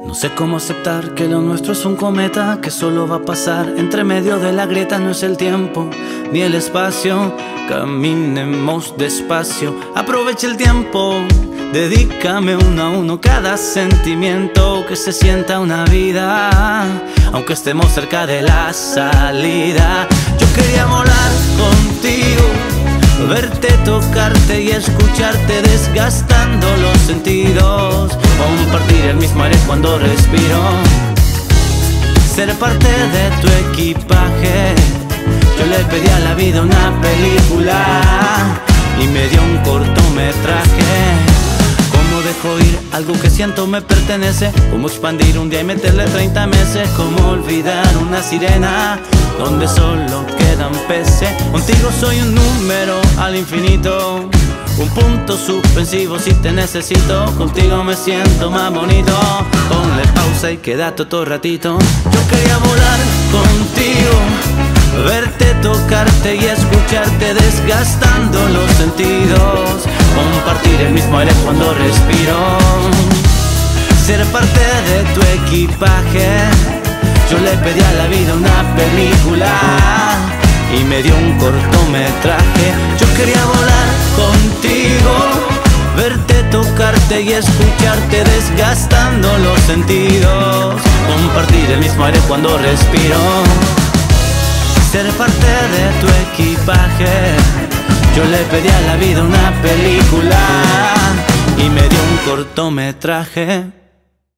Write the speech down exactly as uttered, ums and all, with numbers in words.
No sé cómo aceptar que lo nuestro es un cometa que solo va a pasar entre medio de la grieta. No es el tiempo ni el espacio, caminemos despacio. Aprovecha el tiempo, dedícame uno a uno cada sentimiento, que se sienta una vida, aunque estemos cerca de la salida. Yo quería volar contigo, verte, tocarte y escucharte, desgastando los sentidos, compartir el mismo aire cuando respiro, ser parte de tu equipaje. Yo le pedí a la vida una película y me dio un cortometraje. Cómo dejo ir algo que siento me pertenece, cómo expandir un día y meterle treinta meses, cómo olvidar una sirena donde solo quedan peces. Contigo soy un número al infinito, un punto suspensivo si te necesito. Contigo me siento más bonito. Ponle pausa y quédate otro ratito. Yo quería volar contigo, verte, tocarte y escucharte, desgastando los sentidos, compartir el mismo aire cuando respiro, ser parte de tu equipaje. Yo le pedí a la vida una película y me dio un cortometraje. Yo quería volar contigo, verte, tocarte y escucharte, desgastando los sentidos, compartir el mismo aire cuando respiro, ser parte de tu equipaje. Yo le pedí a la vida una película y me dio un cortometraje.